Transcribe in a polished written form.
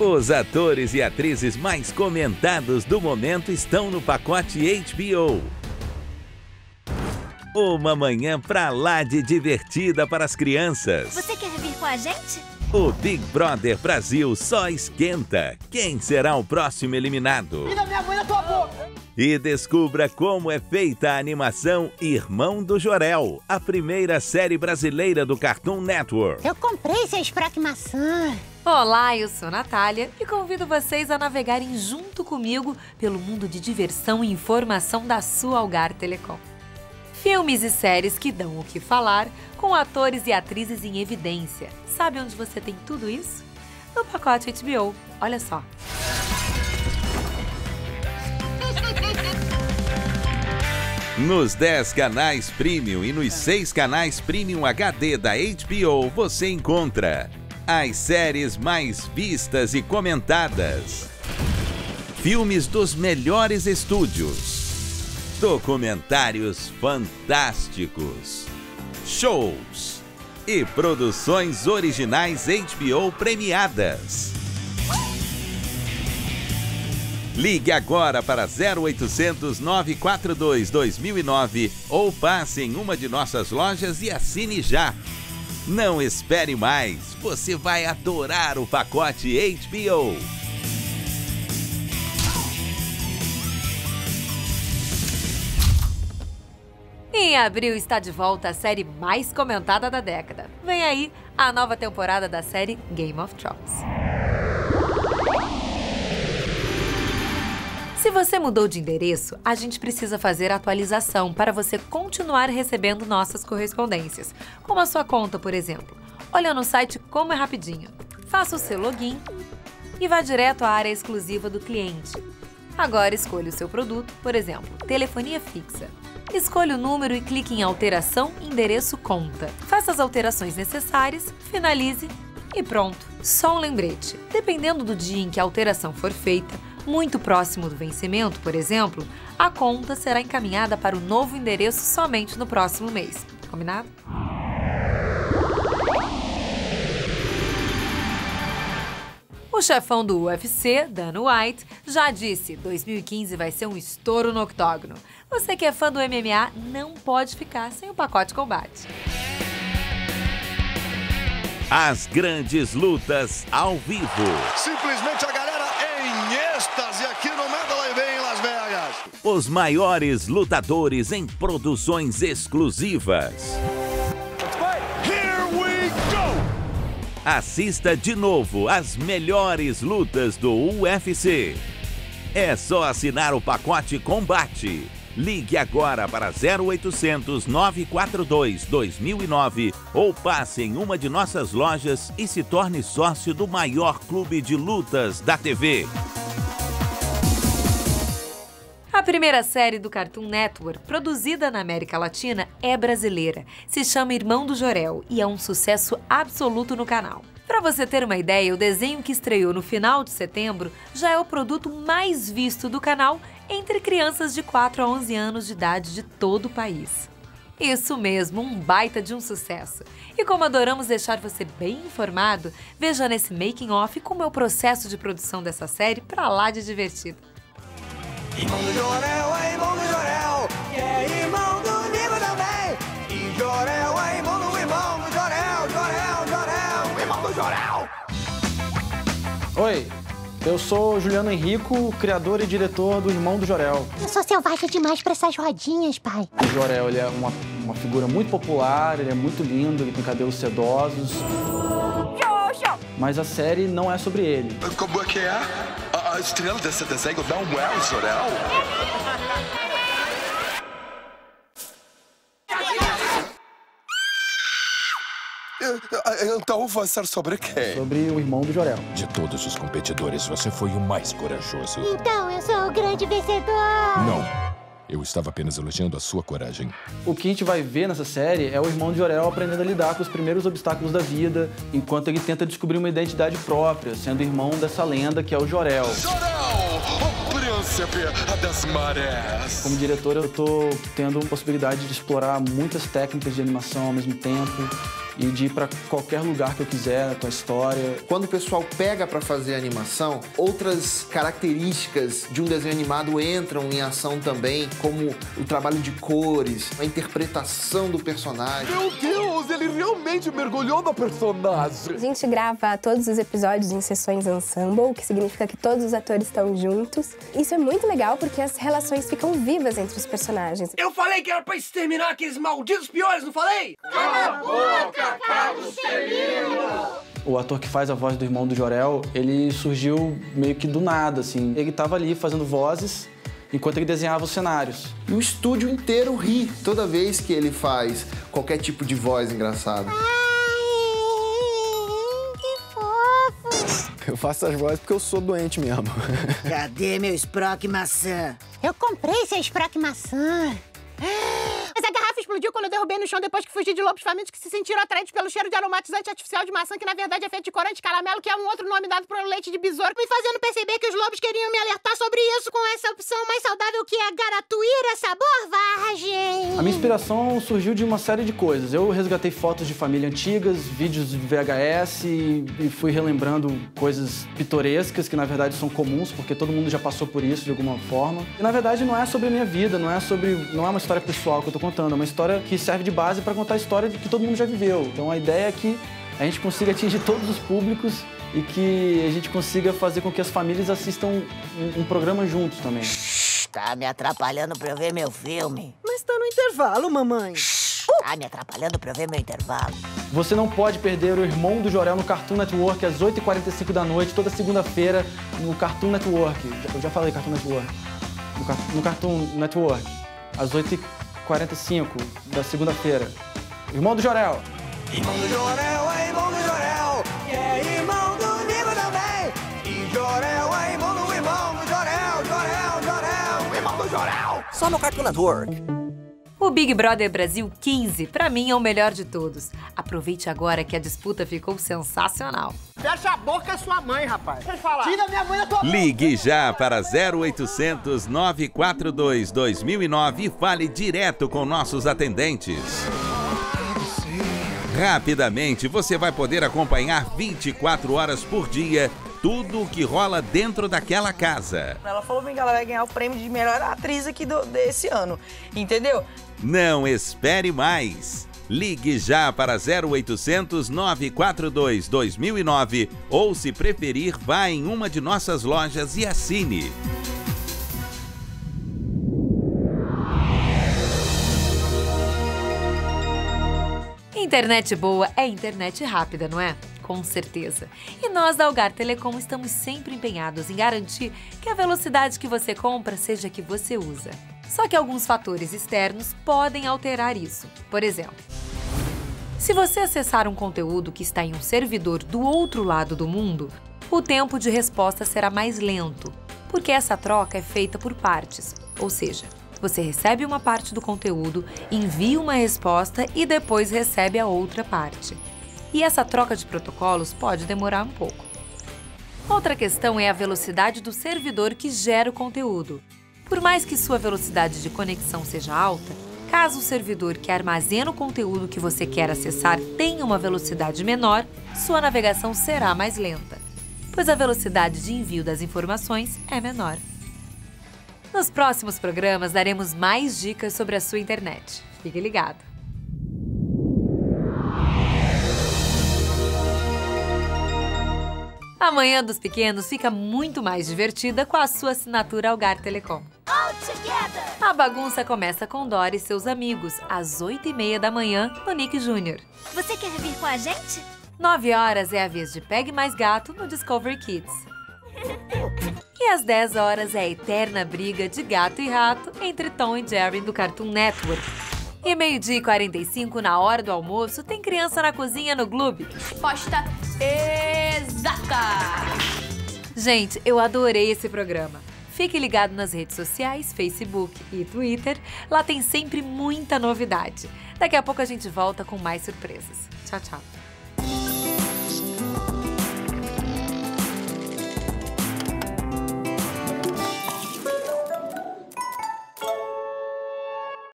Os atores e atrizes mais comentados do momento estão no pacote HBO. Uma manhã pra lá de divertida para as crianças. Você quer vir com a gente? O Big Brother Brasil só esquenta. Quem será o próximo eliminado? Tira minha mãe da tua boca! E descubra como é feita a animação Irmão do Jorel, a primeira série brasileira do Cartoon Network. Eu comprei seu Spraque Maçã. Olá, eu sou Natália e convido vocês a navegarem junto comigo pelo mundo de diversão e informação da sua Algar Telecom. Filmes e séries que dão o que falar, com atores e atrizes em evidência. Sabe onde você tem tudo isso? No pacote HBO. Olha só. Nos 10 canais Premium e nos 6 canais Premium HD da HBO, você encontra as séries mais vistas e comentadas, filmes dos melhores estúdios, documentários fantásticos, shows e produções originais HBO premiadas. Ligue agora para 0800 942 2009 ou passe em uma de nossas lojas e assine já. Não espere mais, você vai adorar o pacote HBO. Em abril está de volta a série mais comentada da década. Vem aí a nova temporada da série Game of Thrones. Se você mudou de endereço, a gente precisa fazer a atualização para você continuar recebendo nossas correspondências, como a sua conta, por exemplo. Olha no site como é rapidinho. Faça o seu login e vá direto à área exclusiva do cliente. Agora escolha o seu produto, por exemplo, telefonia fixa. Escolha o número e clique em alteração endereço conta. Faça as alterações necessárias, finalize e pronto. Só um lembrete, dependendo do dia em que a alteração for feita, muito próximo do vencimento, por exemplo, a conta será encaminhada para o novo endereço somente no próximo mês. Combinado? O chefão do UFC, Dana White, já disse: 2015 vai ser um estouro no octógono. Você que é fã do MMA não pode ficar sem o pacote combate. As grandes lutas ao vivo. Simplesmente a galera em êxtase aqui no Mandalay Bay em Las Vegas. Os maiores lutadores em produções exclusivas. Here we go! Assista de novo as melhores lutas do UFC. É só assinar o pacote Combate. Ligue agora para 0800 942 2009 ou passe em uma de nossas lojas e se torne sócio do maior clube de lutas da TV. A primeira série do Cartoon Network, produzida na América Latina, é brasileira. Se chama Irmão do Jorel e é um sucesso absoluto no canal. Para você ter uma ideia, o desenho que estreou no final de setembro já é o produto mais visto do canal entre crianças de 4 a 11 anos de idade de todo o país. Isso mesmo, um baita de um sucesso. E como adoramos deixar você bem informado, veja nesse making off como é o processo de produção dessa série pra lá de divertido. Irmão do Jorel, é irmão do Jorel, que é irmão do Nico também. E Jorel é irmão do Jorel, Jorel, irmão do Jorel. Oi, eu sou Juliano Henrico, criador e diretor do Irmão do Jorel. Eu sou selvagem demais pra essas rodinhas, pai. O Jorel, ele é uma figura muito popular, ele é muito lindo, ele tem cabelos sedosos. Mas a série não é sobre ele. Como é que é? A estrela desse desenho não é o Jorel? Então vai ser sobre quem? Sobre o Irmão do Jorel. De todos os competidores, você foi o mais corajoso. Então eu sou o grande vencedor. Não. Eu estava apenas elogiando a sua coragem. O que a gente vai ver nessa série é o Irmão do Jorel aprendendo a lidar com os primeiros obstáculos da vida, enquanto ele tenta descobrir uma identidade própria, sendo irmão dessa lenda que é o Jorel. Jorel, o príncipe das marés. Como diretor, eu tô tendo a possibilidade de explorar muitas técnicas de animação ao mesmo tempo. e de ir para qualquer lugar que eu quiser com a história. Quando o pessoal pega para fazer animação, outras características de um desenho animado entram em ação também, como o trabalho de cores, a interpretação do personagem. Meu Deus, ele realmente mergulhou no personagem. A gente grava todos os episódios em sessões ensemble, que significa que todos os atores estão juntos. Isso é muito legal porque as relações ficam vivas entre os personagens. Eu falei que era pra exterminar aqueles malditos piores, não falei? Cala a boca, Carlos Celino! O ator que faz a voz do irmão do Jor-El, ele surgiu meio que do nada, assim. Ele estava ali fazendo vozes enquanto ele desenhava os cenários. E o estúdio inteiro ri toda vez que ele faz qualquer tipo de voz engraçada. Eu faço essas vozes porque eu sou doente mesmo. Cadê meu Sprock maçã? Eu comprei seu Sprock maçã. Mas a garrafa explodiu quando eu derrubei no chão depois que fugi de lobos famintos que se sentiram atraídos pelo cheiro de aromatizante artificial de maçã, que na verdade é feito de corante caramelo, que é um outro nome dado para o leite de besouro, me fazendo perceber que os lobos queriam me alertar sobre isso com essa opção mais saudável que é Garatuíra Sabor Vargem. A minha inspiração surgiu de uma série de coisas. Eu resgatei fotos de família antigas, vídeos de VHS e fui relembrando coisas pitorescas que na verdade são comuns, porque todo mundo já passou por isso de alguma forma. E na verdade não é sobre a minha vida, não é uma história pessoal que eu tô contando, é uma história que serve de base para contar a história que todo mundo já viveu. Então a ideia é que a gente consiga atingir todos os públicos e que a gente consiga fazer com que as famílias assistam um programa juntos também. Tá me atrapalhando pra eu ver meu filme. Mas tá no intervalo, mamãe. Tá me atrapalhando pra eu ver meu intervalo. Você não pode perder o Irmão do Jor-El no Cartoon Network às 8h45 da noite, toda segunda-feira no Cartoon Network. Eu já falei Cartoon Network. No Cartoon Network, às 8h45 da segunda-feira. Irmão do Jor-El. Irmão do Jor-El, é irmão do Jor-El, que é irmão do Nico também. E Jor-El é irmão do Jor-El, Jor-El, irmão do Jor-El. Só no Cartoon Network. O Big Brother Brasil 15, pra mim, é o melhor de todos. Aproveite agora que a disputa ficou sensacional. Fecha a boca sua mãe, rapaz. Deixa eu falar. Tira minha mãe da tua boca. Ligue já para 0800 942 2009 e fale direto com nossos atendentes. Rapidamente, você vai poder acompanhar 24 horas por dia tudo o que rola dentro daquela casa. Ela falou bem que ela vai ganhar o prêmio de melhor atriz aqui desse ano, entendeu? Não espere mais. Ligue já para 0800 942 2009 ou, se preferir, vá em uma de nossas lojas e assine. Internet boa é internet rápida, não é? Com certeza. E nós da Algar Telecom estamos sempre empenhados em garantir que a velocidade que você compra seja a que você usa. Só que alguns fatores externos podem alterar isso. Por exemplo, se você acessar um conteúdo que está em um servidor do outro lado do mundo, o tempo de resposta será mais lento, porque essa troca é feita por partes, ou seja, você recebe uma parte do conteúdo, envia uma resposta e depois recebe a outra parte. E essa troca de protocolos pode demorar um pouco. Outra questão é a velocidade do servidor que gera o conteúdo. Por mais que sua velocidade de conexão seja alta, caso o servidor que armazena o conteúdo que você quer acessar tenha uma velocidade menor, sua navegação será mais lenta, pois a velocidade de envio das informações é menor. Nos próximos programas daremos mais dicas sobre a sua internet. Fique ligado! A Manhã dos Pequenos fica muito mais divertida com a sua assinatura Algar Telecom. A bagunça começa com Dora e seus amigos, às 8h30 da manhã, no Nick Jr. Você quer vir com a gente? 9 horas é a vez de Pegue Mais Gato no Discovery Kids. E às 10 horas é a eterna briga de gato e rato entre Tom e Jerry do Cartoon Network. E 12h45, na hora do almoço, tem Criança na Cozinha no Gloob. Resposta exata! Gente, eu adorei esse programa. Fique ligado nas redes sociais, Facebook e Twitter. Lá tem sempre muita novidade. Daqui a pouco a gente volta com mais surpresas. Tchau, tchau.